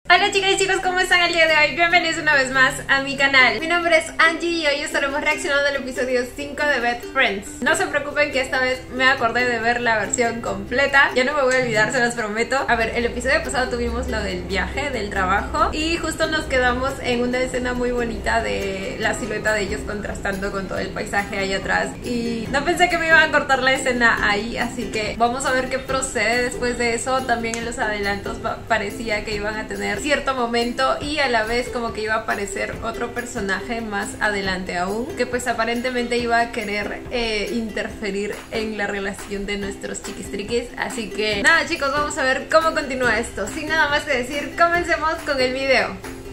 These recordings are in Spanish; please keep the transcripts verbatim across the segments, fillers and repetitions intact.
Hola chicas y chicos, ¿cómo están el día de hoy? Bienvenidos una vez más a mi canal. Mi nombre es Angie y hoy estaremos reaccionando al episodio cinco de Best Friends. No se preocupen que esta vez me acordé de ver la versión completa. Ya no me voy a olvidar, se los prometo. A ver, el episodio pasado tuvimos lo del viaje, del trabajo, y justo nos quedamos en una escena muy bonita de la silueta de ellos contrastando con todo el paisaje ahí atrás. Y no pensé que me iban a cortar la escena ahí, así que vamos a ver qué procede después de eso. También en los adelantos parecía que iban a tener cierto momento y a la vez como que iba a aparecer otro personaje más adelante aún, que pues aparentemente iba a querer eh, interferir en la relación de nuestros chiquistriquis. Así que nada chicos, vamos a ver cómo continúa esto. Sin nada más que decir, comencemos con el video.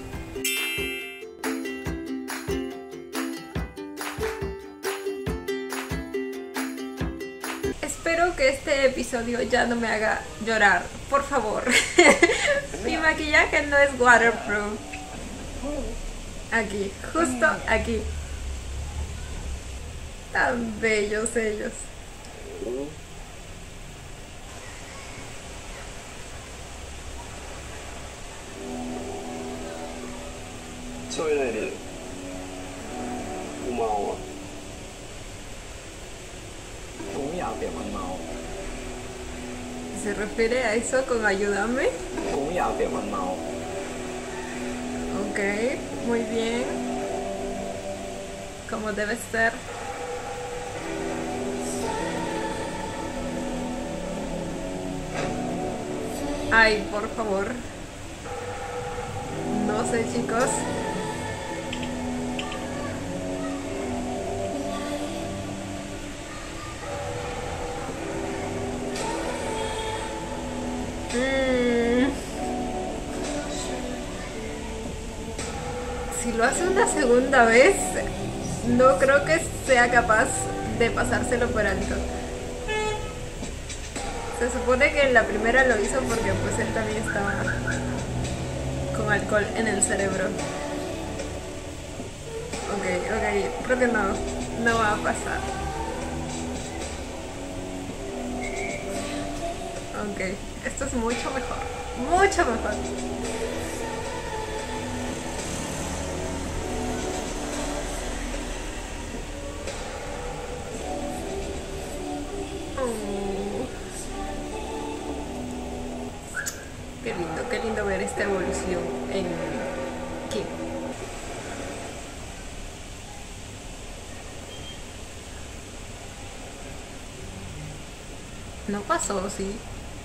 Espero que este episodio ya no me haga llorar, por favor. Mi maquillaje no es waterproof. Aquí, justo aquí. Tan bellos ellos. ¿Se refiere a eso con ayúdame? Ok, muy bien. Como debe ser. Ay, por favor. No sé, chicos. Mm. Si lo hace una segunda vez, no creo que sea capaz de pasárselo por alto. Se supone que en la primera lo hizo porque pues él también estaba con alcohol en el cerebro. Ok, ok, creo que no, no va a pasar. Ok, esto es mucho mejor, mucho mejor. Oh. Qué lindo, qué lindo ver esta evolución en Kim. No pasó, sí.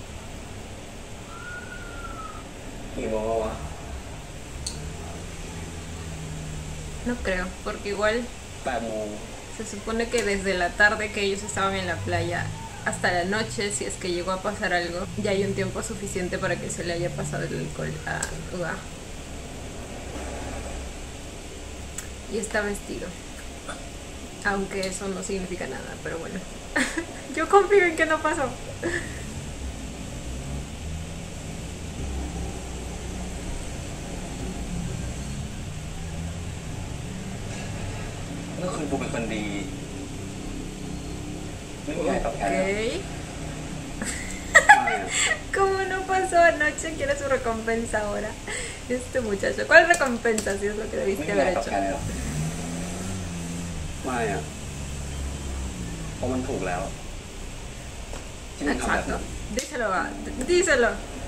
No creo, porque igual se supone que desde la tarde que ellos estaban en la playa hasta la noche, si es que llegó a pasar algo, ya hay un tiempo suficiente para que se le haya pasado el alcohol a Uga. Y está vestido, aunque eso no significa nada, pero bueno. Yo confío en que no pasó. Ok. ¿Cómo no pasó anoche? Quiere su recompensa ahora. Este muchacho. ¿Cuál recompensa si es lo que debiste haber hecho? Exacto. Díselo, va. Díselo.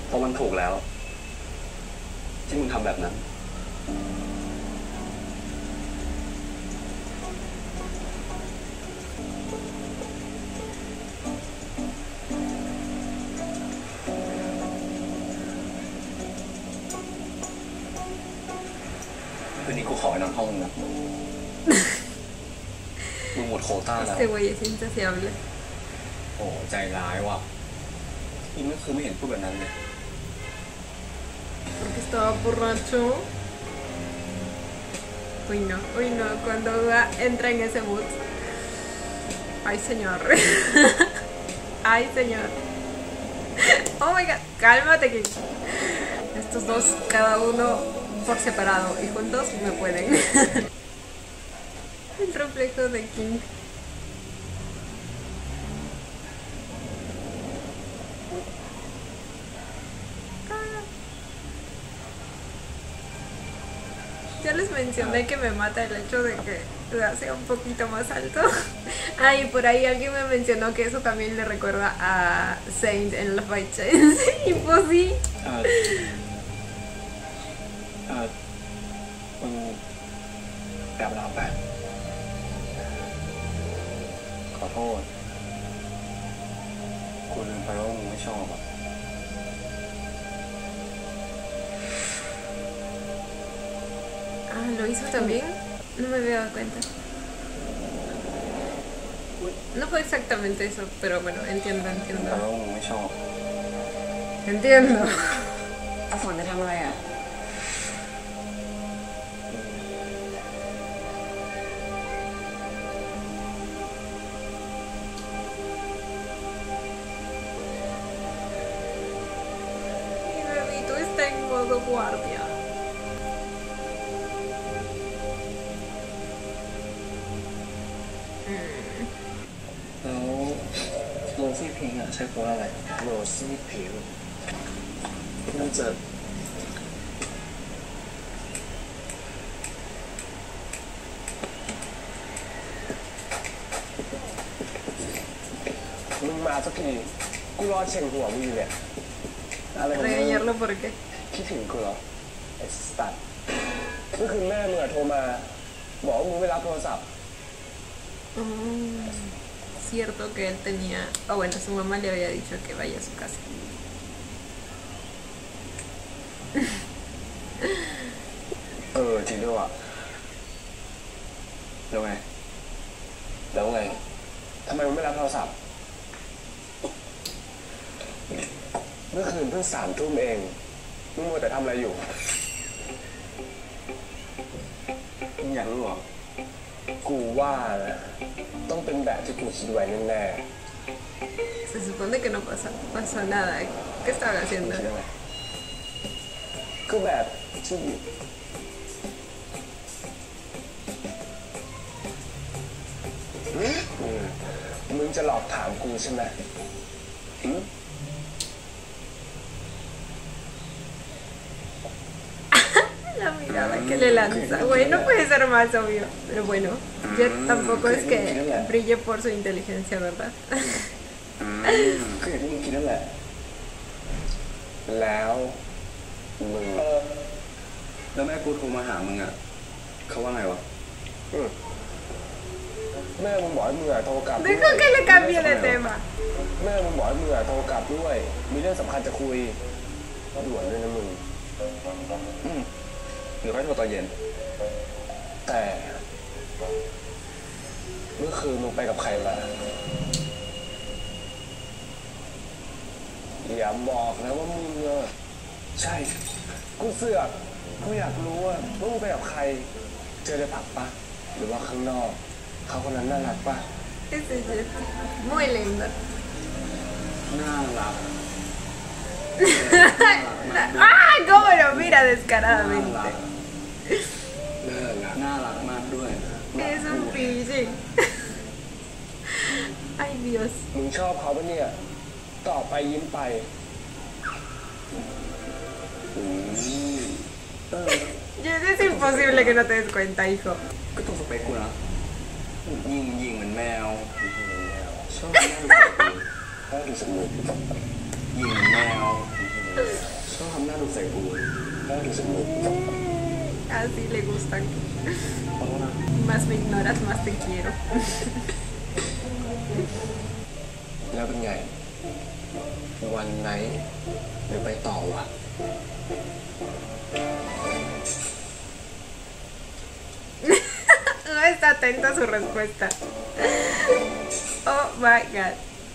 Este güey es insaciable. Porque estaba borracho. Uy no, uy no, cuando entra en ese mood. Ay señor. Ay señor. Oh my god, cálmate Kim. Estos dos, cada uno por separado y juntos me pueden. El reflejo de Kim. Ya les mencioné que me mata el hecho de que sea un poquito más alto. Ah, y por ahí alguien me mencionó que eso también le recuerda a Saint en Love by Chance. Y pues sí. เออเออมึงกลับเราไปขอโทษกูลืมไปว่ามึงไม่ชอบอ่ะ Ah, ¿lo hizo también? No me había dado cuenta. No fue exactamente eso, pero bueno, entiendo, แต่ entiendo. ว่ามึงไม่ชอบ Entiendo. อาฝนจะทำอะไรอ่ะ Mi bebito está en modo guardia. แล้วโรซี่พิงค์อ่ะใช้โค้ดอะไรโรซี่พิงค์น่าจะมึงมาสักทีกูรอเช็งหัวมึงอยู่เนี่ยอะไรของมึง Regañarlo por qué. คิดถึงกูเหรอไอ้สตัดเมื่อคืนแม่มึงอะโทรมาบอกว่ามึงไม่รับโทรศัพท์ Mm, cierto que él tenía... O bueno, su mamá le había dicho que vaya a su casa. เออจริงด้วยว่ะแล้วไงแล้วไงทำไมมึงไม่รับโทรศัพท์เมื่อคืนเพิ่งสามทุ่มเองมึงมัวแต่ทำอะไรอยู่มึงอยากรู้เหรอกูว่านะต้องเป็นแบบที่กูคิดไว้แน่ Se supone que no pasa, pasó nada. ¿Qué estaban ๆ haciendo? คิดอะไรก็แบบที่อืมมึงจะหลอกถามกูใช่ไหมหืม La mirada que le lanza. Güey, no puede ser más obvio. Pero bueno, yo tampoco es que brille por su inteligencia, ¿verdad? ก็อย่างที่มึงคิดนั่นแหละแล้วมึงแล้วแม่กูโทรมาหามึงอ่ะเขาว่าไงวะแม่มึงบอกให้มึงอ่ะโทรกลับ Deja que le cambie de tema. แม่มึงบอกให้มึงอ่ะโทรกลับด้วยมีเรื่องสำคัญจะคุยด่วนด้วยนะมึงอืมหรือค่อยโทรตอนเย็นแต่เมื่อคืนมึงไปกับใครมาอย่าบอกนะว่ามึงเออใช่กูเสือกกูอยากรู้ว่าว่ามึงไปกับใครเจอในผับปะหรือว่าข้างนอกเขาคนนั้นน่ารักปะ Ese es muy lindo. น่ารัก ¡Ah! ¿Cómo lo mira descaradamente? น่ารักน่ารักมากด้วย Es un pillo. Ay, Dios. มึงชอบเขาปะเนี่ยต่อไปยิ้มไปอืมเออ Y eso es imposible que no te des cuenta, hijo. ก็ตรงสเปคกูนะยิงยิงเหมือนแมวชอบหน้าดูใส่กูยิงเหมือนแมวชอบทำหน้าดูใส่กูหน้าดูใส่กู Así le gustan. ขอโทษนะ Más me ignoras, más te quiero. แล้วเป็นไงวันไหนหรือไปต่อวะ No está atento a su respuesta. Oh my god.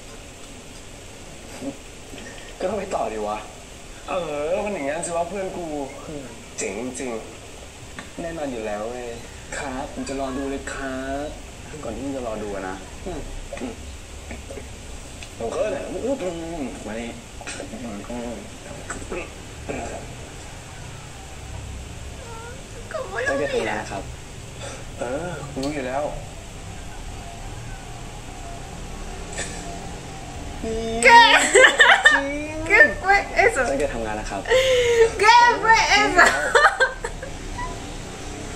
ก็ต้องไปต่อดีวะเออมันอย่างงั้นสิว่าเพื่อนกูเจ๋งจริงแน่นอนอยู่แล้วเว้ยครับผมจะรอดูเลยครับก่อนที่มึงจะรอดูอะนะผมเคิร์นมานี่ ¿Cómo ตั้ง lo ใจทำงาน mira? ครับเออรู้อยู่แล้ว ¿Qué? ¿Qué fue eso? ตั้งใจทำงานนะครับ ¿Qué fue eso?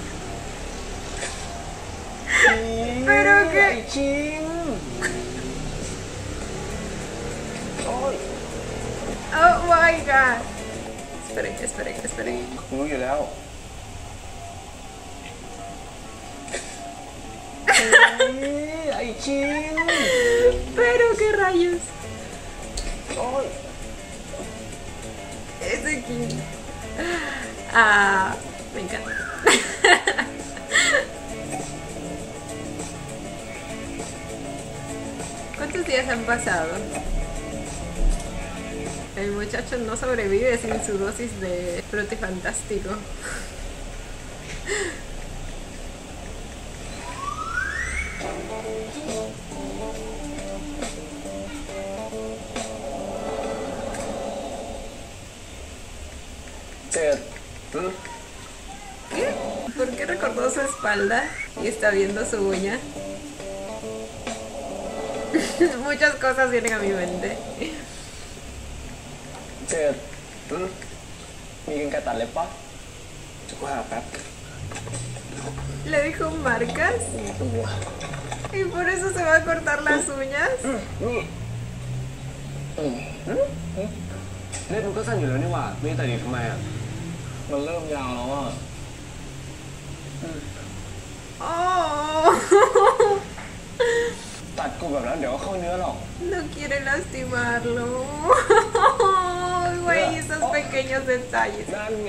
esperen, esperen. กูรู้อยู่แล้ว ไอ้คิง Pero qué rayos. โอ้ย Ese King. Ah, me encanta. ¿Cuántos días han pasado? El muchacho no sobrevive sin su dosis de frutifantástico. Ted. ¿Qué? ¿Por qué recordó su espalda y está viendo su uña? Muchas cosas vienen a mi mente. เจดมีกันไกรตัดเล็บปะจะกูหาแป๊บ Le dijo marcas ตัว y por eso se va a cortar las uñas. นี่อืมเล็บมันก็สั้นอยู่แล้วนี่หว่าไม่ตัดอีกทำไมอ่ะ มันเริ่มยาวแล้วอ่ะ Oh. ตัดกูแบบนั้นเดี๋ยวก็เข้าเนื้อหรอก No quiere lastimarlo. Güey, esos pequeños detalles. นั่นไง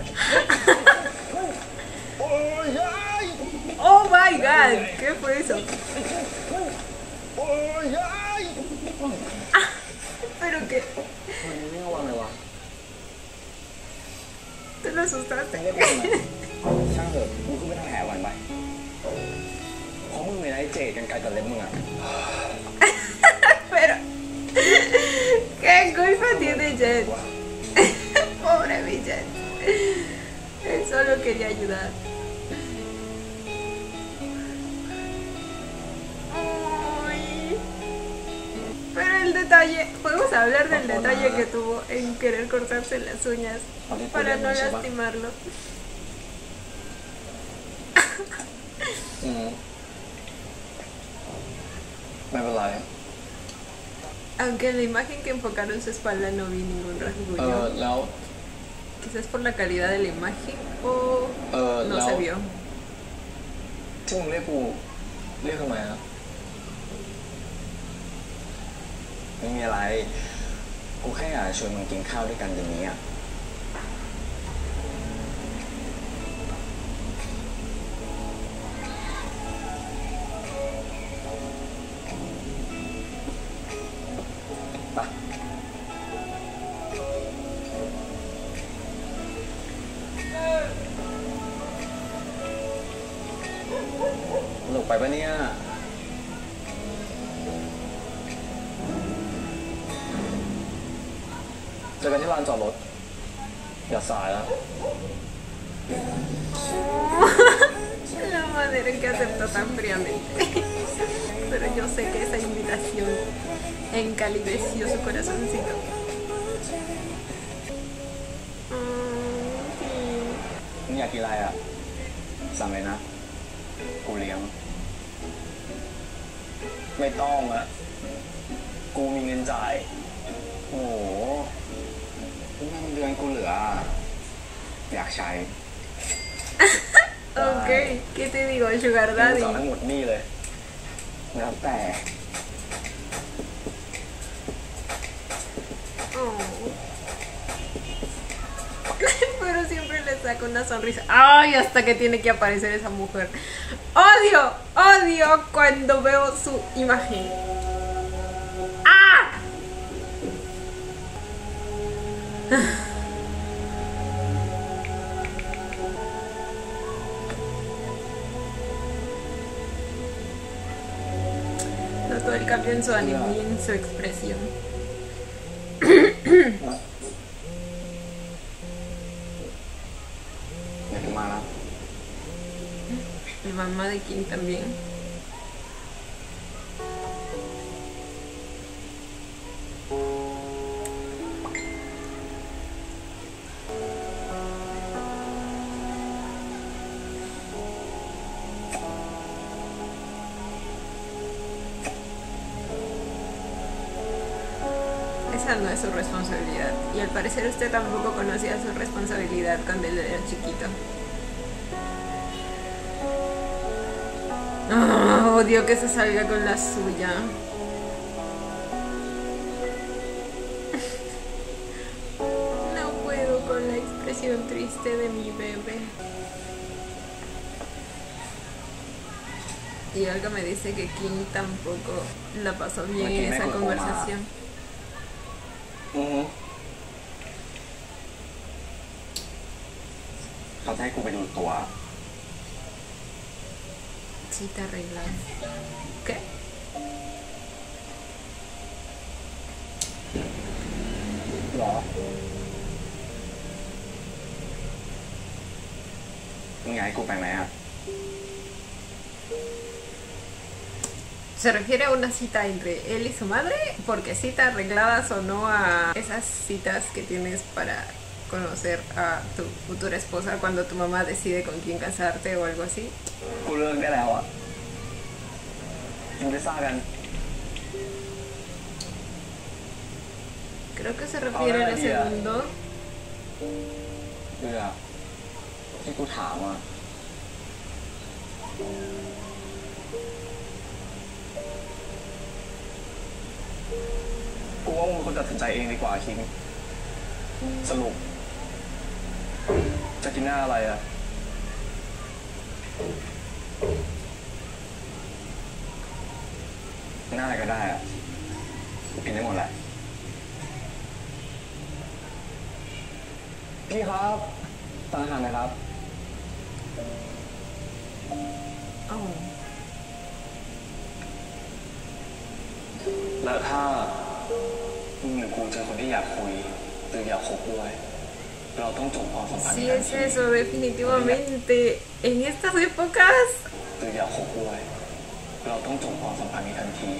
โอ้ยยาย Oh my god, ¿qué fue eso? โอ้ยยาย ¿Pero qué? มันไม่ระวังเลยวะ ¿Te lo asustaste? เล็บมันช่างเถอะกูขึ้นไปทำแผลก่อนไปเพราะมึงมีไอ้เจดกันไกรตัดเล็บมึงอ่ะ Pero, ¿qué culpa tiene Jet? Pobre mi Jet. Él solo quería ayudar. Ay. Pero el detalle, podemos hablar del detalle que tuvo en querer cortarse las uñas para no lastimarlo. อืมไม่เป็นไร Aunque en la imagen que enfocaron su espalda no vi ningún เออ rasguño. แล้ว Quizás por la calidad de la imagen o เออ no แล้ว se vio. ที่มึงเรียกกูเรียกทำไมอะไม่มีอะไร กูแค่อยากชวนมึงกินข้าวด้วยกันเดี๋ยวนี้อ่ะ ไป สนุกไปปะเนี่ย เจอกันที่ลานจอดรถ อย่าสายแล้ว La manera en que aceptó tan fríamente. Pero yo sé que esa invitación encalideció su corazoncito. Mm, sí. มึงอยากกินอะไรอ่ะ สั่งเลยนะ กูเลี้ยง ไม่ต้องอ่ะ กูมีเงินจ่าย โอ้โหเงินเดือนกูเหลือ อยากใช้ Ok, ¿qué te digo, Sugar จ่าย Daddy? ทั้งหมดนี่เลย แล้วแต่ Oh. Pero siempre le saca una sonrisa. Ay, hasta que tiene que aparecer esa mujer. Odio, odio cuando veo su imagen. ¡Ah! Noto el cambio en su ánimo y en su expresión. อยากกินมาแล้ว Mi mamá de Kim también. esa no es su responsabilidad. Y al parecer usted tampoco conocía su responsabilidad cuando él era chiquito. Oh, odio que se salga con la suya. No puedo con la expresión triste de mi bebé. Y Olga me dice que King tampoco la pasó bien en esa conversación. Uh-huh. เขาจะให้กูไปดูตัว Cita arreglada. ¿Qué? หรอมึงอยากให้กูไปไหมอ่ะ ¿Se refiere a una cita entre él y su madre? Porque cita arreglada sonó a esas citas que tienes para conocer a tu futura esposa cuando tu mamá decide con quién casarte o algo así. กูเลิกได้แล้วอ่ะกินพิซซ่ากัน Creo que se refiere a lo segundo. เออที่กูถามอ่ะกูว่ามึงเป็นคนตัดสินใจเองดีกว่าคิงสรุปจะกินหน้าอะไรอ่ะหน้าอะไรก็ได้อ่ะกูกินได้หมดแหละพี่ครับสั่งอาหารหน่อยครับ Oh. แล้วถ้ามึงหรือกูเจอคนที่อยากคุยหรืออยากคบด้วยเราต้องจบความสัมพันธ์ Sí กัน es eso, definitivamente. En estas épocas. หรืออยากคบด้วยเราต้องจบความสัมพันธ์นี้ทันที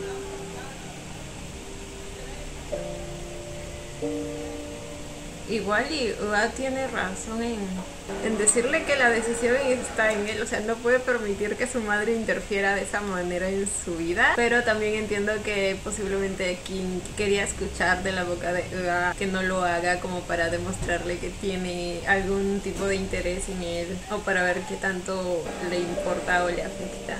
Igual y Ua tiene razón en, en decirle que la decisión está en él, o sea, no puede permitir que su madre interfiera de esa manera en su vida, pero también entiendo que posiblemente King quería escuchar de la boca de Ua que no lo haga como para demostrarle que tiene algún tipo de interés en él o para ver qué tanto le importa o le afecta.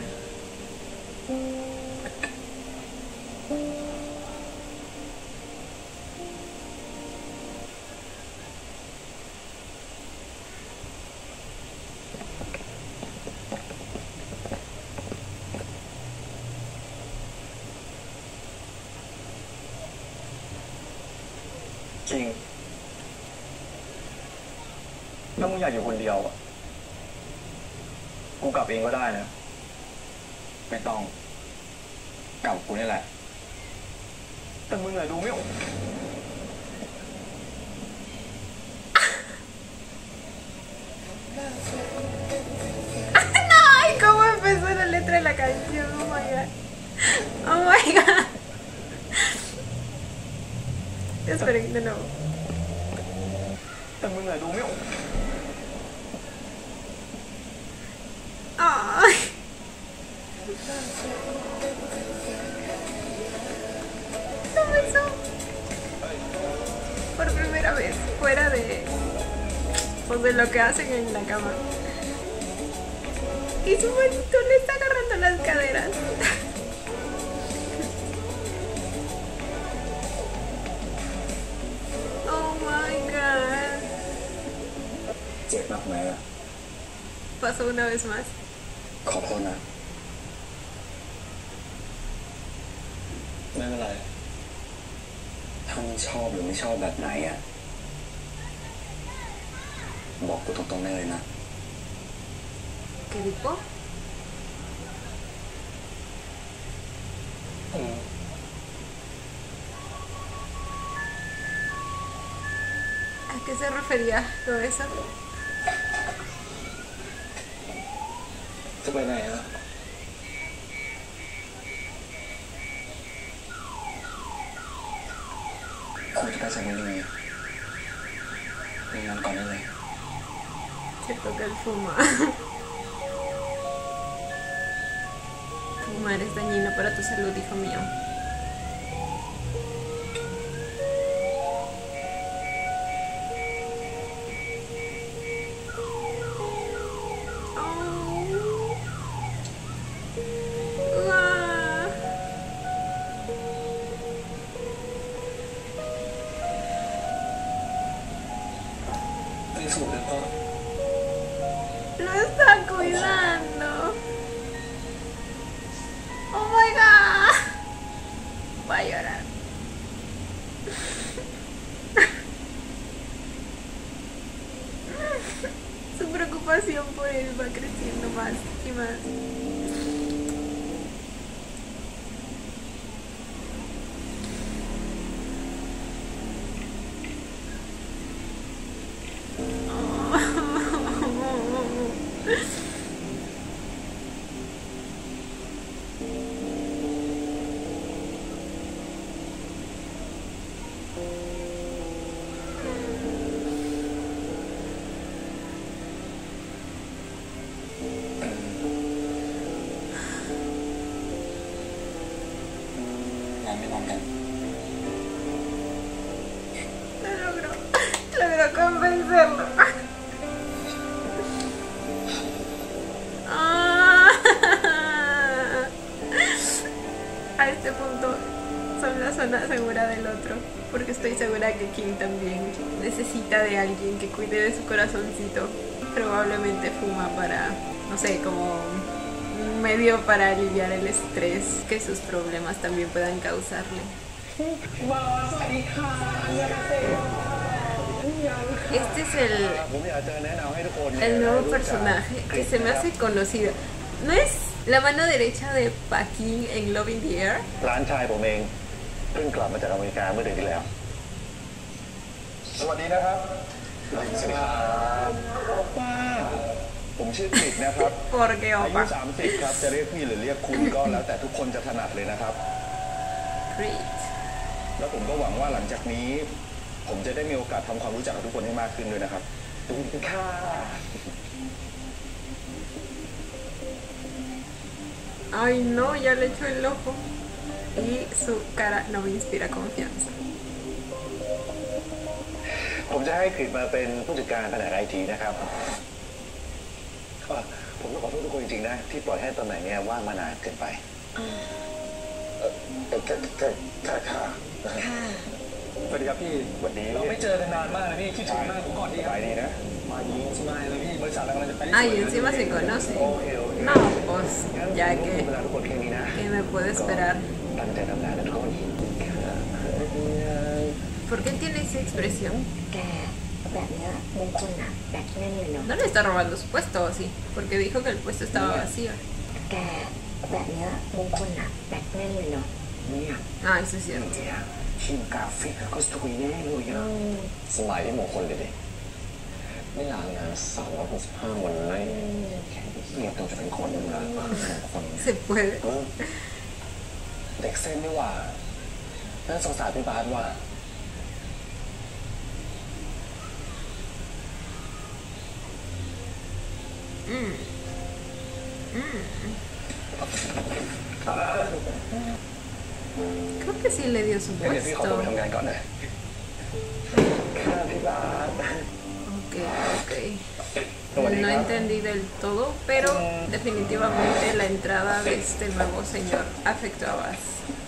จริงถ้ามึงอยากอยู่คนเดียวอ่ะกูกลับเองก็ได้นะไม่ต้องกลับกูนี่แหละแต่มึงอะดูไม่ออก Ay, cómo empezó la letra de la canción, oh my god. Oh my god. Esperen, de nuevo. แต่มึงอะดูไม่ออก Ay. No besó. Por primera vez, fuera de, pues de lo que hacen en la cama. Y su manito le está agarrando las caderas. Oh my god. เจ็บมากไหมอะ Pasó una vez más. ขอโทษนะไม่เป็นไรถ้ามึงชอบหรือไม่ชอบแบบไหนอะบอกกูตรงๆได้เลยนะ ¿Qué dijo? อืม ¿A qué se refería todo eso? จะไปไหนอะกูจะไปสมุยเลยไปงานก่อนได้เลย Se toca el fuma. Fumar es dañino para tu salud, hijo mío. Lo está cuidando. Oh my god. Va a llorar. Su preocupación por él va creciendo más y más. Convencerlo. Ah. A este punto son la zona segura del otro, porque estoy segura que Kim también necesita de alguien que cuide de su corazoncito. Probablemente fuma para, no sé, como un medio para aliviar el estrés que sus problemas también puedan causarle. Este es el, el nuevo personaje que se me hace conocido. ¿No es la mano derecha de Paquin en Love in the Air? ร้านชายผมเองเพิ่งกลับมาจากอเมริกาเมื่อเดือนที่แล้วสวัสดีนะครับสวัสดีครับป้าผมชื่อกฤษนะครับ Porque อายุ opa สามสิบครับจะเรียกพี่หรือเรียกคุณก็แล้วแต่ทุกคนจะถนัดเลยนะครับ Great แล้วผมก็หวังว่าหลังจากนี้ผมจะได้มีโอกาสทำความรู้จักกับทุกคนให้มากขึ้นด้วยนะครับขอบคุณค่ะ Ay no, ya le echó el ojo y su cara no me inspira confianza. ผมจะให้กฤษมาเป็นผู้จัดการแผนกไอทีนะครับผมต้องขอโทษทุกคนจริงๆนะที่ปล่อยให้ตำแหน่งนี้ว่างมานานเกินไปเออค่ะค่ะค่ะสวัสดีครับพี่สวัสดีเราไม่เจอกันนานมากนะพี่คิดถึงมากผมก่อนดีครับไปดีนะมายิงสบายเลยพี่บริษัทเรากำลังจะไป Ay, encima se conoce. No, pues ya que, que me puede esperar. ตั้งใจทำงานนะทุกคน ¿Por qué tiene esa expresión? แกแบบเนี้ยมงคลอะแบบแน่นเลยเนาะ No le está robando su puesto, ¿o sí? Porque dijo que el puesto estaba vacío. แกแบบเนี้ยมงคลอะแบบแน่นเลยเนาะเนี่ย Ah, eso es cierto. เนี่ยชิมกาแฟก็สวยแน่เลยอ่ะสมัยที่มงคลเลยดิไม่ลางานสามร้อยหกสิบห้าวันเลยเรียบตัวจะเป็นคนละมงคล Se puede. เด็กเส้นนี่ว่าน่าสงสารพี่บาสว่ะ Mm. Mm. Creo que sí le dio su เดี๋ยวพี่ขอ puesto. ตัวไปทำงานก่อนนะค่ะพี่บาส Ok, ok. No entendí del todo, pero definitivamente la entrada de este nuevo señor afectó a Baz.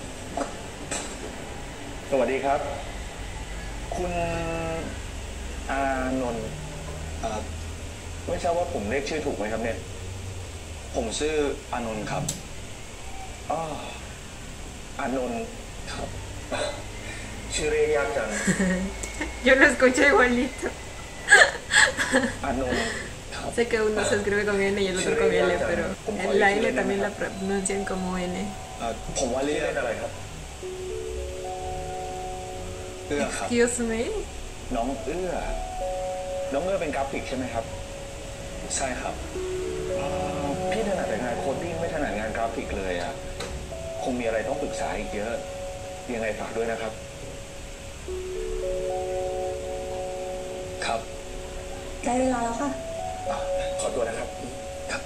สวัสดีครับ คุณอานนท์ไม่ทราบว่าผมเรียกชื่อถูกไหมครับเนี่ยผมชื่ออานนท์ครับอ๋ออานนท์ครับชื่อเรียกยากจัง Yo lo escuché igualito. อานนท์ครับ Sé que uno se escribe con N y el otro con L, pero en la L también la pronuncian como N. ผมว่าเรียกอะไรครับเอื้อครับ Excuse me. น้องเอื้อน้องเอื้อเป็นกราฟิกใช่ไหมครับใช่ครับพี่ถนัดแต่งานโคดดิ้งไม่ถนัดงานกราฟิกเลยอ่ะคงมีอะไรต้องปรึกษาอีกเยอะยังไงฝากด้วยนะครับครับได้เวลาแล้วค่ะขอตัวนะครับครับ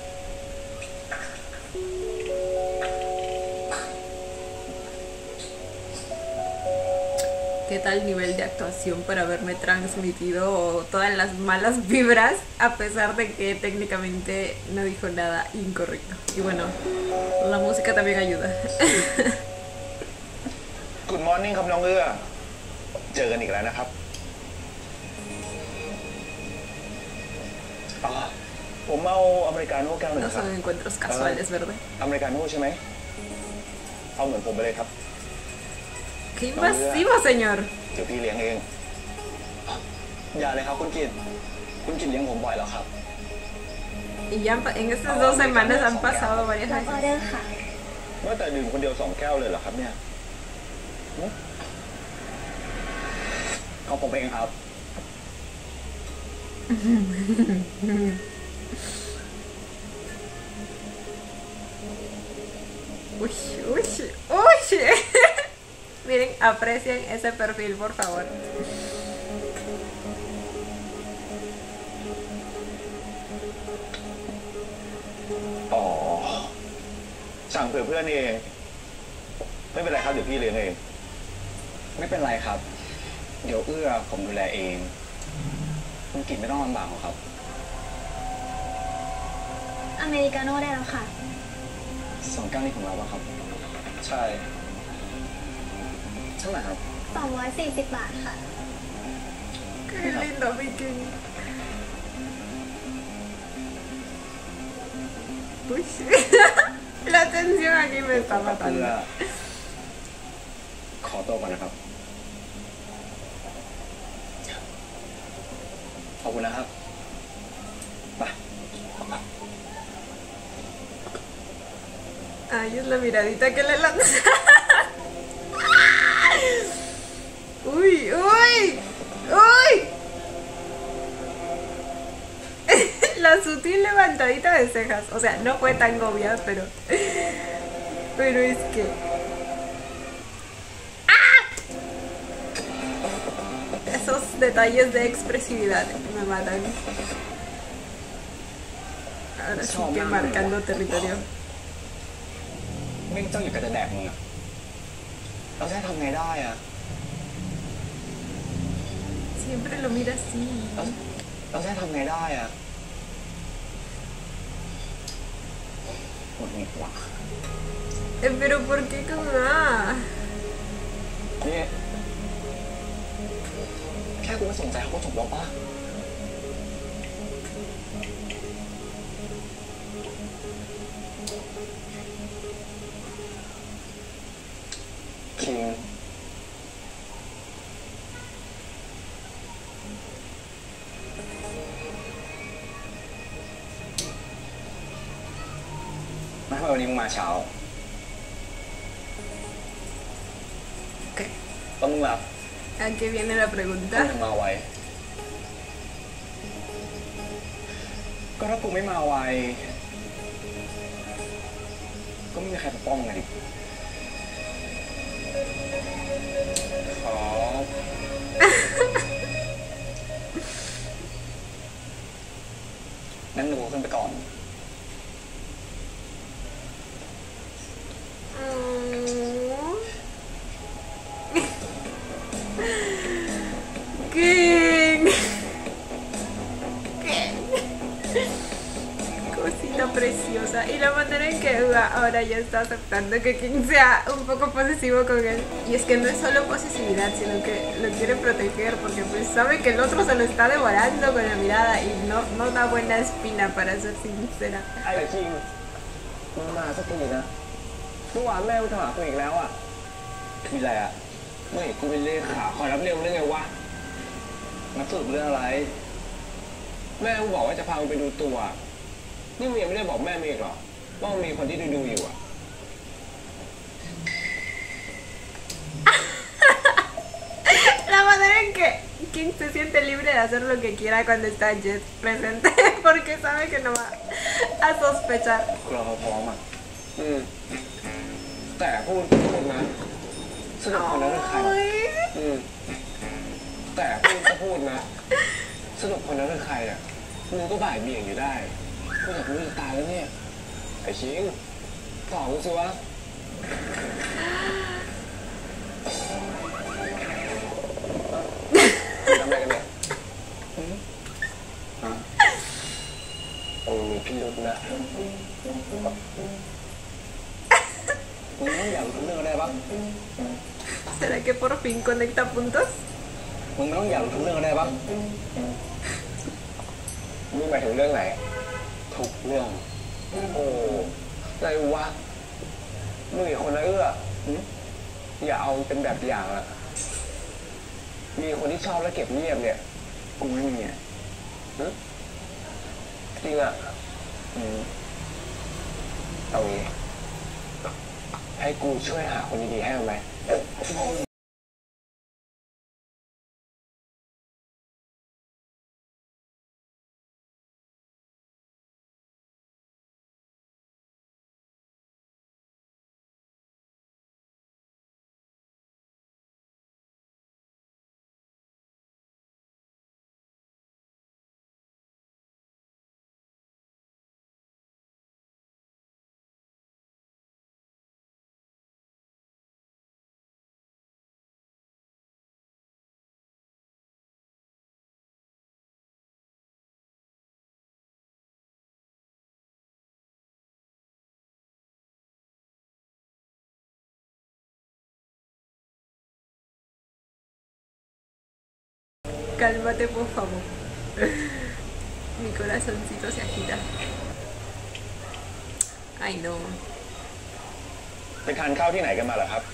¿Qué tal nivel de actuación para haberme transmitido todas las malas vibras a pesar de que técnicamente no dijo nada incorrecto? Y bueno, la música también ayuda. Good morning ครับน้องเอื้อเจอกันอีกแล้วนะครับอ๋อผมเอาอเมริกาโน่แก้วหนึ่ง No ครับ son encuentros casuales, ¿verdad? อเมริกาโน่ใช่ไหมเอาเหมือนผมไปเลยครับ ¡Qué invasivo, señor! เดี๋ยวพี่เลี้ยงเองอย่าเลยครับคุณกิตคุณกิตเลี้ยงผมบ่อยแล้วครับ Y ya han pa- en estas dos semanas han pasado varias รับออ veces. เดอร์ค่ะเมื่อแต่ดื่มคนเดียวสองแก้วเลยเหรอครับเนี่ยหึของผมเองครับ Uy, uy, uy. Miren, aprecien ese perfil, por favor. อ๋อสั่งเผื่อเพื่อนเองไม่เป็นไรครับเดี๋ยวพี่เลี้ยงเองไม่เป็นไรครับ เดี๋ยวเอื้อผมดูแลเองคุณกิตไม่ต้องลำบากหรอกครับอเมริกาโน่ได้แล้วค่ะสองแก้วนี้ของเราป่ะครับ ใช่เท่าไหร่ครับสองร้อยสี่สิบบาทค่ะ Qué lindo, Vicky. Uy, la tensión aquí me está เพื่อ matando. ขอตัวก่อนนะครับ ขอบคุณนะครับไป Ay, es la miradita que le lanza. Uy, uy, uy. La sutil levantadita de cejas. O sea, no fue tan obvia, pero. Pero es que. ¡Ah! Esos detalles de expresividad me matan. Ahora sí que marcando territorio. ไม่เจ้าอยู่กับแต่แดกมึงอะเราจะทำไงได้อะ Siempre lo mira así. เราเราจะทำไงได้อะหมดหงิดว่ะ Eh, pero ¿por qué con A? นี่แค่กูไม่สนใจเขาก็จบแล้วป่ะคิงไม่ทำไมวันนี้มึงมาเช้า ¿Qué? แล้วมึงล่ะ ¿A qué viene la ทำ pregunta? ไมมาไวก็ถ้ากูไม่มาไวก็ไม่มีใครปกป้องไงดิของั้นหนูขึ้นไปก่อน Oh. ¿Qué? ¿Qué? Cosita preciosa. Y la manera en que Uga ahora ya está aceptando que King sea un poco posesivo con él. Y es que no es solo posesividad, sino que lo quiere proteger porque pues sabe que el otro se lo está devorando con la mirada y no, no da buena espina, para ser sincera. ไอ้คิงมึงมาสักทีนะเมื่อวานแม่กูโทรหากูอีกแล้วอ่ะมีอะไรอ่ะเมื่อเห็นกูเป็นเลขาคอยรับเรื่องเรื่องไงวะนับสรุปเรื่องอะไร แม่กูบอกว่าจะพากูไปดูตัวนี่มึงยังไม่ได้บอกแม่มึงอีกหรอว่ามันมีคนที่ดูดูอยู่อ่ะ La manera en que King se siente libre de hacer lo que quiera cuando está Jet presente, porque sabe que no va a sospechar. เราพร้อมอ่ะอืมแต่พูดก็พูดนะสนุกคนนั้นคือใคร Ay. อืมแต่พูดก็พูดนะสนุกคนนั้นคือใครอ่ะมึงก็บ่ายเบี่ยงอยู่ได้กูอยากรู้จะตายแล้วเนี่ยไอ้ชิงตอบกูสิวะทำอะไรกันเนี่ยหืมฮะโอ้มีพิรุธนะมึงต้องอยากรู้เรื่องอะไรบ้าง ¿Será que por fin conecta puntos? มึงไม่ต้องอยากรู้เรื่องอะไรบ้างมึงหมายถึงเรื่องไหนทุกเรื่องโอ้อะไรวะมึงอีกคนนะเอื้ออย่าเอาเป็นแบบอย่างอะมีคนที่ชอบแล้วเก็บเงียบเนี่ยกูไม่มีอ่ะจริงอ่ะอืมเอางี้ให้กูช่วยหาคนดีๆให้มันไหม Cálmate, por favor. Mi corazoncito se agita. Ay, no. ไปทานข้าวที่ไหนกันมาเหรอครับ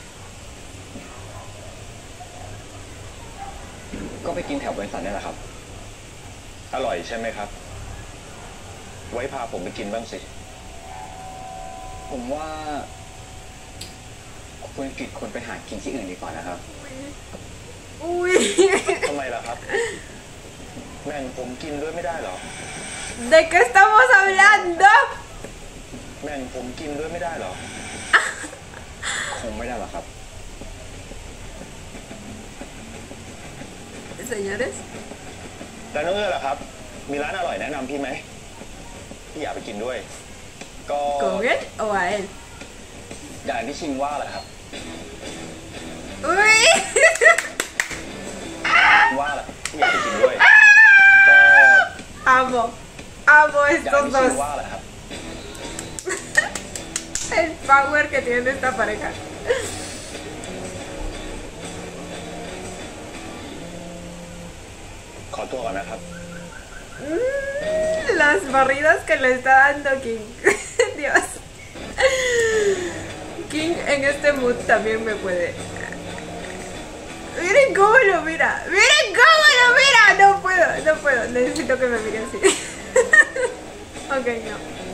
ก็ไปกินแถวบริษัทนี่แหละครับอร่อยใช่ไหมครับไว้พาผมไปกินบ้างสิผมว่าคุณกิจควรไปหากินที่อื่นดีกว่านะครับอุ้ยทำไมล่ะครับแม่งผมกินด้วยไม่ได้หรอ ¿De qué estamos hablando? แม่งผมกินด้วยไม่ได้หรอ คงไม่ได้หรอกครับ Señores. แล้วน้องเอื้อล่ะครับ มีร้านอร่อยแนะนำพี่ไหมพี่อยากไปกินด้วย ก็ ¿Con él o a él? อย่างที่ชิงว่าแหละครับ Uy. ว่าแหละพี่อยากไปกินด้วย ก็ Amo. Amo อย่าง estos ที่ชิง dos. ว่าแหละครับ El power que tiene esta pareja. ขอตัวก่อนนะครับ Las barridas que le está dando King. Dios. King en este mood también me puede. Miren cómo lo mira. Miren cómo lo mira. No puedo, no puedo. Necesito que me mire así. Ok, no.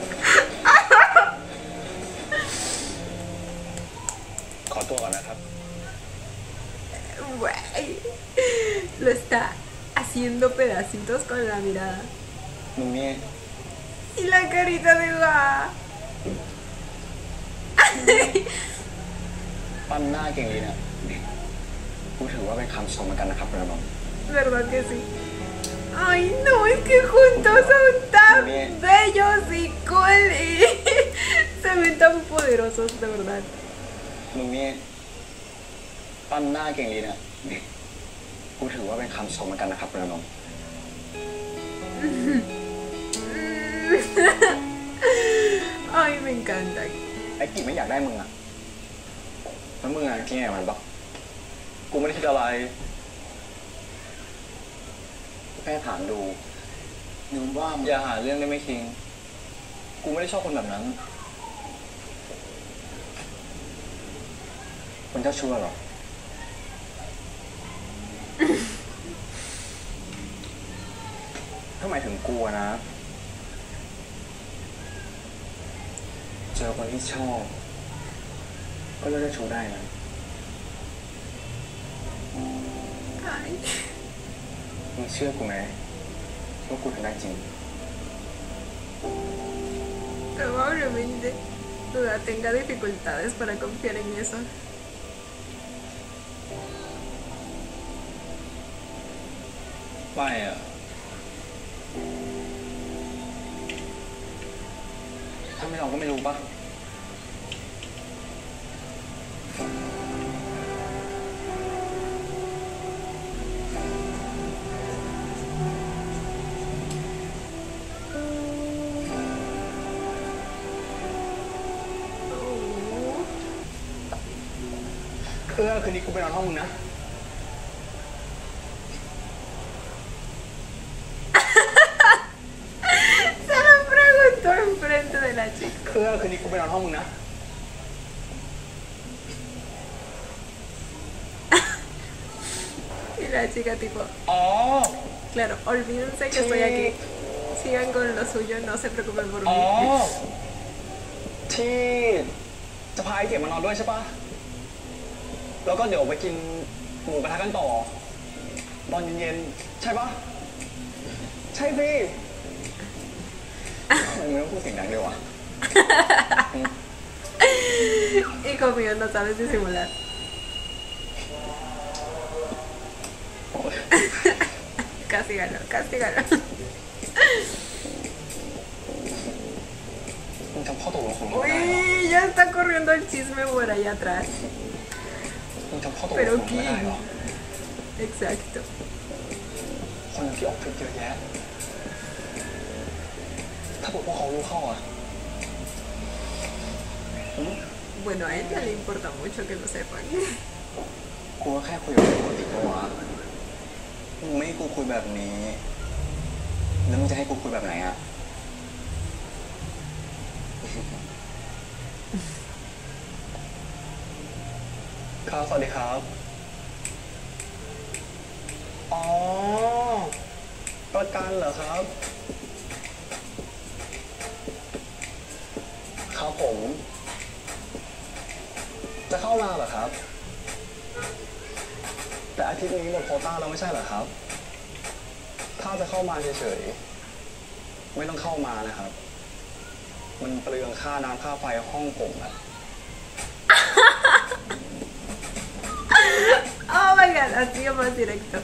Güey. Lo está haciendo pedacitos con la mirada. Y la carita de va. ปั้นหน้าเก่งดีนะกูถือว่าเป็นคำชมเหมือนกันนะครับคุณน้อง ¿Verdad que sí? Ay, no, es que juntos son tan bellos y cool y se ven tan poderosos, de verdad. มึงนี่ปั้นหน้าเก่งดีนะกูถือว่าเป็นคำชมเหมือนกันนะครับคุณน้อง Ay, me encanta. ไอ้กิจไม่อยากได้มึงอ่ะแล้วมึงอ่ะคิดไงมันบอกกูไม่ได้คิดอะไรแค่ถามดูนึกว่าอย่าหาเรื่องได้ไหมคิงกูไม่ได้ชอบคนแบบนั้นคนเจ้าชู้หรอ ทำไมถึงกลัวนะเจอคนที่ชอบก็เลิกเจ้าชู้ได้นะ Ay. มึงเชื่อกูไหมว่ากูทำได้จริง Probablemente Duda tenga dificultades para confiar en eso. ไม่อะถ้าไม่ลองก็ไม่รู้ปะเออคืนนี้กูไปนอนห้องมึงนะ Se lo pregunté อคืนนี้กูไปนอนห้องมึงนะ Y la chica tipo, อ๋อ claro, olvídense que estoy aquí. Sigan con lo suyo, no se preocupen por อ๋อ mí. ที่จะพาไอ้เก็บมานอนด้วยใช่ปะแล้วก็เดี๋ยวไปกินหมูกระทะกันต่อ ตอนเย็นๆ ใช่ปะใช่สิทำไมมึงต้องพูดเสียงดังด้วยวะ Hijo mío, no sabes disimular. Castígalo, castígalo. มึงจำข้อตกลงของเราได้เหรอ Uy, ya está corriendo el chisme por allá atrás. มึงจำข้อตกลง Pero ของเราไม่ได้เหรอ ¿quién? Exacto. คนที่ออกทริปเยอะแยะ ถ้าบอกว่าเขารู้เข้าอ่ะ Bueno, a él ya le importa mucho que lo sepan. กูก็แค่คุยกับปกติปะวะมึงไม่ให้กูคุยแบบนี้ แล้วมึงจะให้กูคุยแบบไหนอะครับ สวัสดีครับ อ๋อ ประกันเหรอครับ ครับผม จะเข้ามาเหรอครับ แต่อาทิตย์นี้หมดโควต้าแล้วไม่ใช่เหรอครับ ถ้าจะเข้ามาเฉยๆ ไม่ต้องเข้ามานะครับ มันเปลืองค่าน้ำค่าไฟห้องผมอะ Oh my god, ha sido más directo.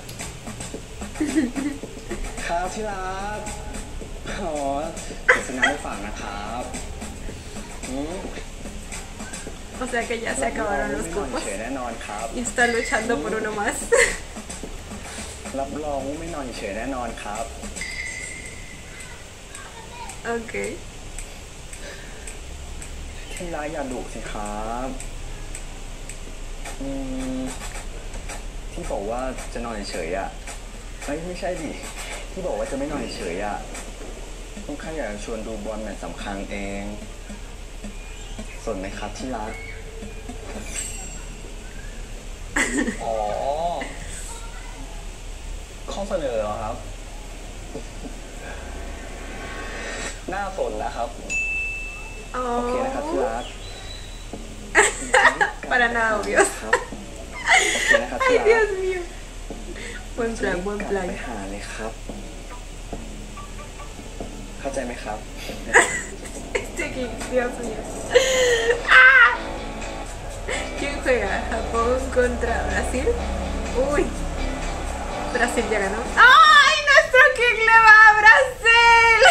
ครับที่รักอ๋อเดี๋ยวซื้อน้ำไปฝากนะครับอืม O sea que ya se acabaron los ไม่นอน cupos เฉยแน่นอนครับ y está luchando por uno más. รับรองว่าไม่นอนเฉยแน่นอนครับ Ok. ที่รักอย่าดุสิครับอืมที่บอกว่าจะนอนเฉยๆอ่ะเฮ้ยไม่ใช่ดิที่บอกว่าจะไม่นอนเฉยๆอ่ะต้องแค่อยากชวนดูบอลแมตช์สำคัญเองสนไหมครับที่รักอ๋อ ข้อเสนอเหรอครับ น่าสนนะครับโอเคนะครับที่ Oh. รัก Para nada obvios. ครับโอเคนะครับที่ Ay, รัก Dios mío. Buen จะรี plan, บ buen กลับ plan. ไปหาเลยครับ เข้าใจไหมครับ Este King, Dios mío. ¡Ah! ¿Quién juega? ¿Japón contra Brasil? Uy. Brasil ya ganó. ¡Ay! ¡Nuestro King le va a Brasil!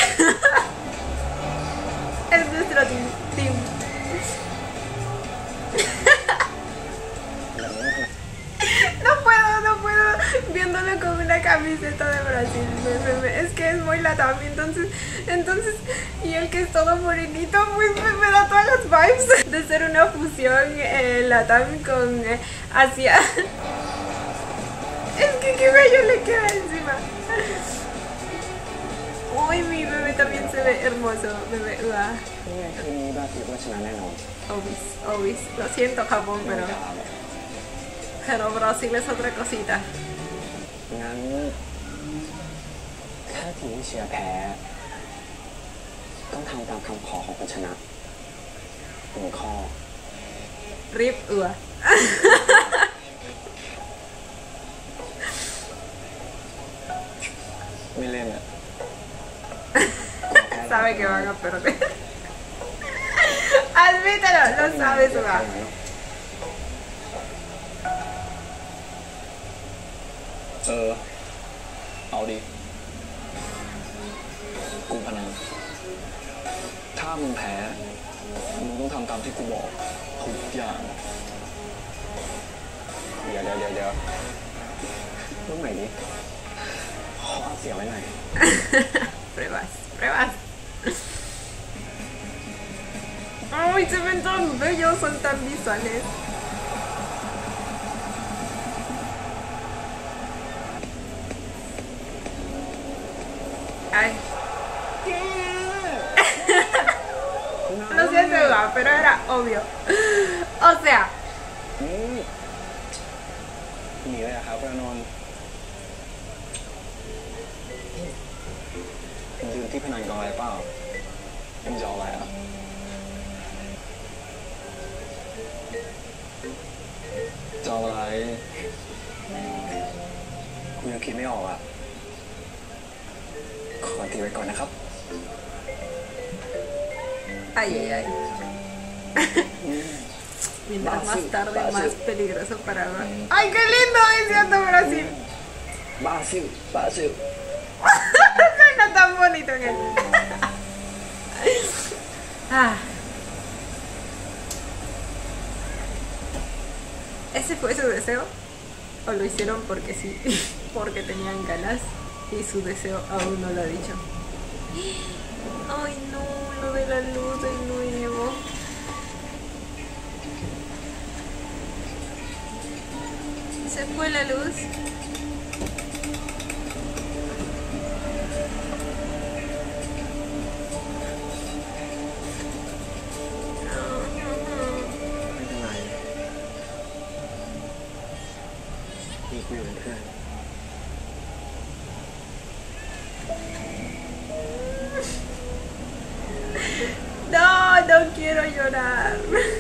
Es nuestro team. team. No puedo, no puedo. Viéndolo con una camiseta de Brasil. me- me- me- es que es muy latam. Entonces, entonces, y el que es todo morenito, pues me, me da todas las vibes de ser una fusión eh, latam con eh, Asia. Es que qué bello le queda encima. Uy, mi bebé también se ve hermoso. Bebé, uah. นี่ไงคืนนี้บราซิลก็ชนะแน่นอน Obis, obis. Lo siento, Japón, ไม่ pero, กล้าหรอก pero Brasil es otra cosita. งั้นถ้าทีมที่เชียร์แพ้ ต้องทำตามคำขอของคนชนะหนึ่งข้อ Rip, uah. ไม่เล่นอ่ะ Sabe que van a perder. Admítelo, lo sabes, uah. เออ เอาดิ กูพนัน ถ้ามึงแพ้ มึงต้องทำตามที่กูบอก ทุกอย่างเดี๋ยวเดี๋ยวเดี๋ยวเดี๋ยวรูปใหม่ดิขอเอาเสียงไว้หน่อย Pruebas, pruebas. ¡Ay, se ven tan bellos! Son tan visuales. Ay. Lo dientes de Ua, pero era obvio. O sea, อืมหนีเลยอะครับอานนท์ยืนที่พนันกองอะไรเปล่ามึงจะเอาอะไรอ่ะจะเอาอะไรกูยังคิดไม่ออกอ่ะขอตีไว้ก่อนนะครับ ay, ay, ay. Mientras más tarde, más peligroso para Ua. ¡Ay, qué lindo! Diciendo Brasil. บราซิลบราซิล Suena tan bonito en él. Ah. ¿Ese fue su deseo? ¿O lo hicieron porque sí? Porque tenían ganas y su deseo aún no lo ha dicho. Ay no, lo de la luz de nuevo. Se fue la luz. No, no quiero llorar.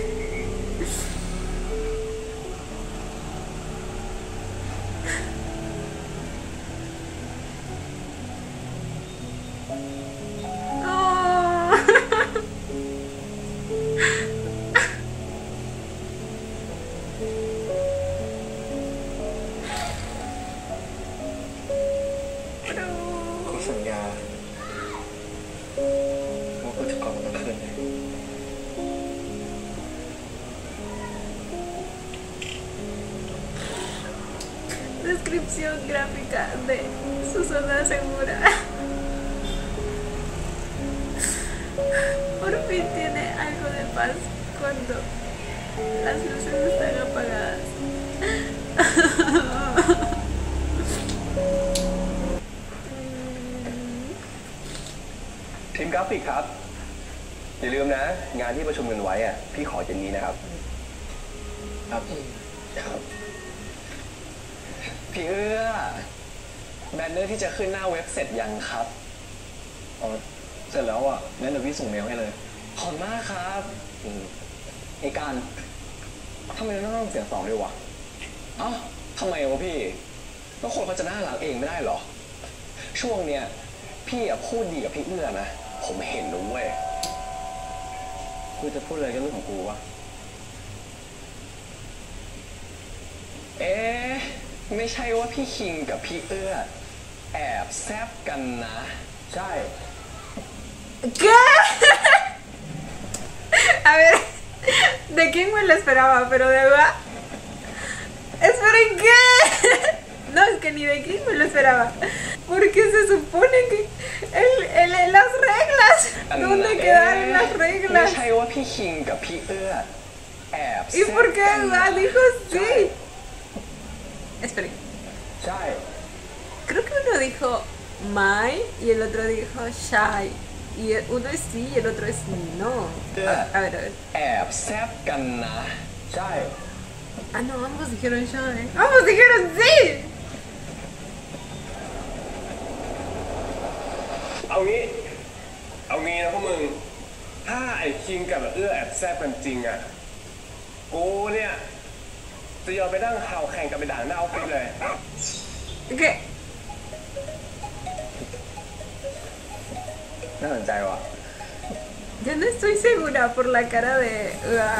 Descripción gráfica de su zona segura. Por fin tiene algo de paz cuando las luces están apagadas. ทีมกราฟิกครับอย่าลืมนะงานที่ประชุมกันไว้อะพี่ขอเย็นนี้นะครับครับครับพี่เอื้อแบนเนอร์ที่จะขึ้นหน้าเว็บเสร็จยังครับอ๋อเสร็จแล้วอ่ะงั้นเดี๋ยวพี่ส่งเมลให้เลยขอบคุณมากครับไอ้การทำไมต้องต้องเสียงสองด้วยวะอ้าวทำไมวะพี่แล้วคนเขาจะน่ารักเองไม่ได้หรอช่วงเนี้ยพี่อะพูดดีกับพี่เอื้อนะผมเห็นนะเว้ยกูจะพูดอะไรก็เรื่องของกูวะเอ๊ะไม่ใช่ว่าพี่คิงกับพี่เอื้อแอบแซบกันนะใช่ ¿Qué? A ver, de King me lo esperaba, pero de Ua. Esperen, ¿qué? No, es que ni de King me lo esperaba. Porque se supone que el, el, las reglas. ¿Dónde quedaron las ไม่ reglas? ใช่ว่าพี่คิงกับพี่เอื้อแอบแซ ¿Y บ por qué กันนะ Ua dijo sí? Esperen. ใช่ Creo que uno dijo Mai y el otro dijo Shy. Y uno es sí y el otro es no. A, a ver, a ver. แอบแซบกันนะใช่ Ah, no, ambos dijeron Shy. ¡Ambos dijeron sí! เอางี้เอางี้นะพวกมึงถ้าไอ้คิงกับเอื้อแอบแซบกันจริงอ่ะกูเนี่ยจะยอมไปนั่งเห่าแข่งกับไปด่างหน้าออฟฟิศเลย ¿Qué? น่าสนใจว่ะ Yo no estoy segura por la cara de Ua.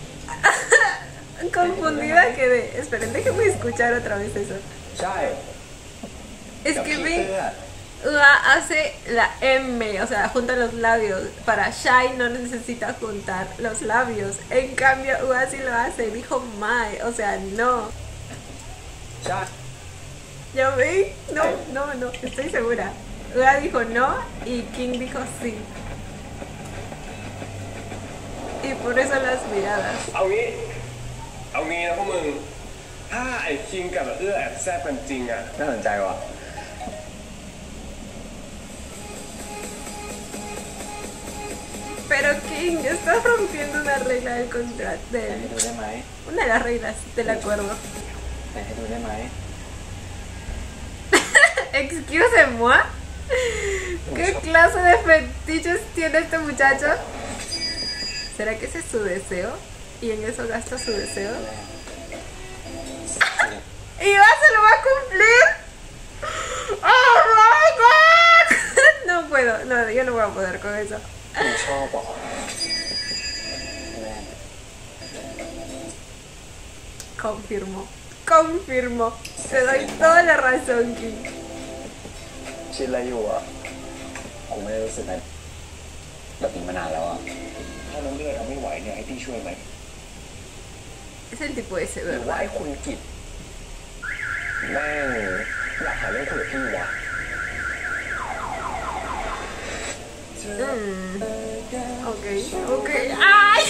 Confundida quedé. Esperen, déjenme escuchar otra vez eso. ใช่ Es กับ que พี่ ven, เอื้อ Ua hace la M, o sea, junta los labios. Para Shy no necesita juntar los labios. En cambio, Ua sí lo hace. Dijo Mai, o sea, no. ใช่ ¿Ya ven? No, no, no, estoy segura. Ua dijo no y King dijo sí. Y por eso las miradas. เอางี้เอางี้นะพวกมึงถ้าไอ้คิงกับเอื้อแอบแซบกันจริงอ่ะน่าสนใจว่ะ Pero King, estás rompiendo una regla del contrato. แต่ให้ดูได้ไหม Una de las reglas del acuerdo. แต่ให้ดูได้ไหม Excuse-moi. ¿Qué clase de fetiches tiene este muchacho? ¿Será que ese es su deseo? ¿Y en eso gasta su deseo? ¿Y va, se lo va a cumplir? ¡Oh my god! No puedo, no, yo no voy a poder con eso. หนูชอบบอกแม่ Confirmo, confirmo. Te doy toda la razón, King. คิดอะไรอยู่อ่ะผมไม่ได้รู้สึกอะไรแบบนี้มานานแล้วอ่ะถ้าน้องเลือดเอาไม่ไหวเนี่ยให้พี่ช่วยไหม Es el tipo ese, หรือว่า ¿verdad? ไอ้คุณกิจแม่งอยากหาเรื่องคุยกับพี่วะ Mm. Ok, ok. ¡Ay!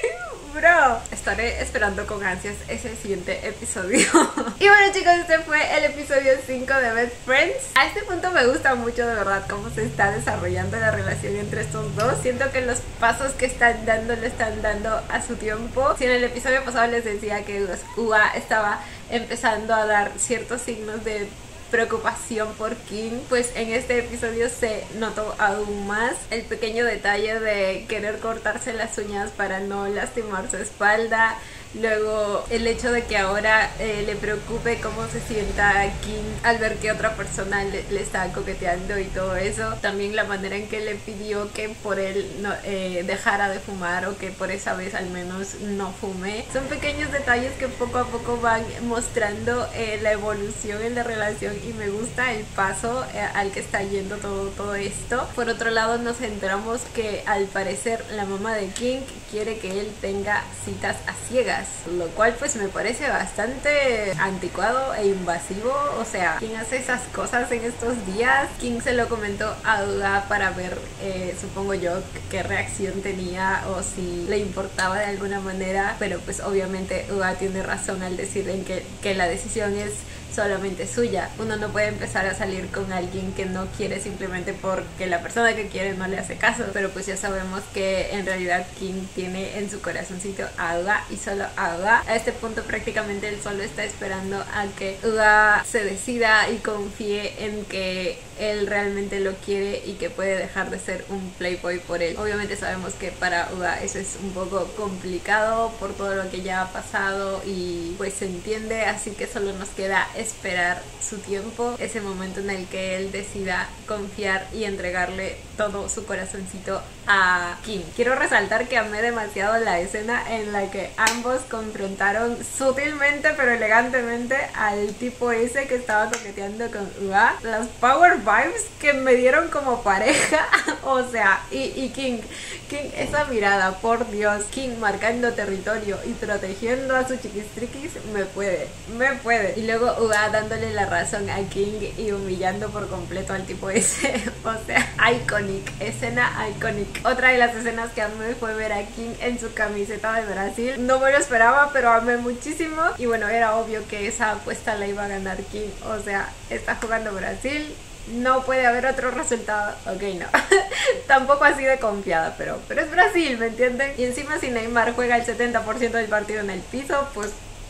Bro. Estaré esperando con ansias ese siguiente episodio. Y bueno, chicos, este fue el episodio cinco de Best Friends. A este punto me gusta mucho, de verdad, cómo se está desarrollando la relación entre estos dos. Siento que los pasos que están dando lo están dando a su tiempo. Si en el episodio pasado les decía que U A estaba empezando a dar ciertos signos de preocupación por King, pues en este episodio se notó aún más el pequeño detalle de querer cortarse las uñas para no lastimar su espalda. Luego el hecho de que ahora eh, le preocupe cómo se sienta King al ver que otra persona le, le está coqueteando y todo eso. También la manera en que le pidió que por él no, eh, dejara de fumar, o que por esa vez al menos no fume. Son pequeños detalles que poco a poco van mostrando eh, la evolución en la relación, y me gusta el paso eh, al que está yendo todo, todo esto. Por otro lado, nos enteramos que al parecer la mamá de King quiere que él tenga citas a ciegas, lo cual pues me parece bastante anticuado e invasivo. O sea, ¿quién hace esas cosas en estos días? King se lo comentó a Duda para ver, eh, supongo yo, qué reacción tenía o si le importaba de alguna manera, pero pues obviamente Duda tiene razón al decir en que, que la decisión es solamente suya. Uno no puede empezar a salir con alguien que no quiere simplemente porque la persona que quiere no le hace caso, pero pues ya sabemos que en realidad King tiene en su corazoncito a Uga y solo a Uga. A este punto prácticamente él solo está esperando a que Uga se decida y confíe en que él realmente lo quiere y que puede dejar de ser un playboy por él. Obviamente sabemos que para Uga eso es un poco complicado por todo lo que ya ha pasado y pues se entiende, así que solo nos queda esperar su tiempo, ese momento en el que él decida confiar y entregarle todo su corazoncito a King. Quiero resaltar que amé demasiado la escena en la que ambos confrontaron sutilmente pero elegantemente al tipo ese que estaba coqueteando con Uga. Las power vibes que me dieron como pareja, o sea, y, y King, King, esa mirada, por Dios, King marcando territorio y protegiendo a su chiquistriquis, me puede, me puede. Y luego Uga dándole la razón a King y humillando por completo al tipo ese, o sea, iconic, escena iconic. Otra de las escenas que amé fue ver a King en su camiseta de Brasil. No me lo esperaba, pero amé muchísimo. Y bueno, era obvio que esa apuesta la iba a ganar King, o sea, está jugando Brasil, no puede haber otro resultado. Ok, no. Tampoco así de confiada, pero, pero es Brasil, ¿me entienden? Y encima si Neymar juega el setenta por ciento del partido en el piso, pues...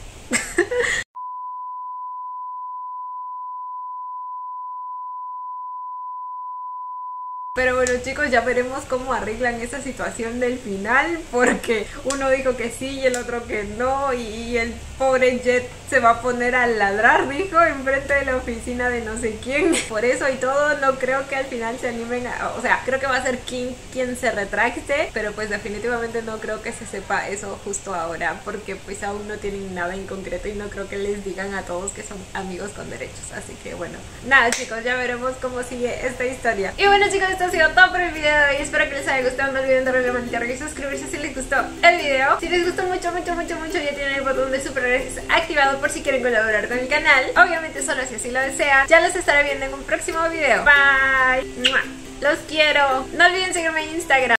Pero bueno, chicos, ya veremos cómo arreglan esa situación del final, porque uno dijo que sí y el otro que no, y el pobre Jet se va a poner a ladrar, dijo, enfrente de la oficina de no sé quién. Por eso y todo, no creo que al final se animen a... O sea, creo que va a ser King quien se retracte, pero pues definitivamente no creo que se sepa eso justo ahora, porque pues aún no tienen nada en concreto y no creo que les digan a todos que son amigos con derechos. Así que bueno, nada, chicos, ya veremos cómo sigue esta historia. Y bueno, chicos, esto ha sido todo por el video de hoy. Espero que les haya gustado. No olviden darle a la y suscribirse si les gustó el video. Si les gustó mucho, mucho, mucho, mucho, ya tienen el botón de super gracias activado por si quieren colaborar con el canal. Obviamente solo si así lo desean. Ya los estaré viendo en un próximo video. Bye. Los quiero. No olviden seguirme en Instagram.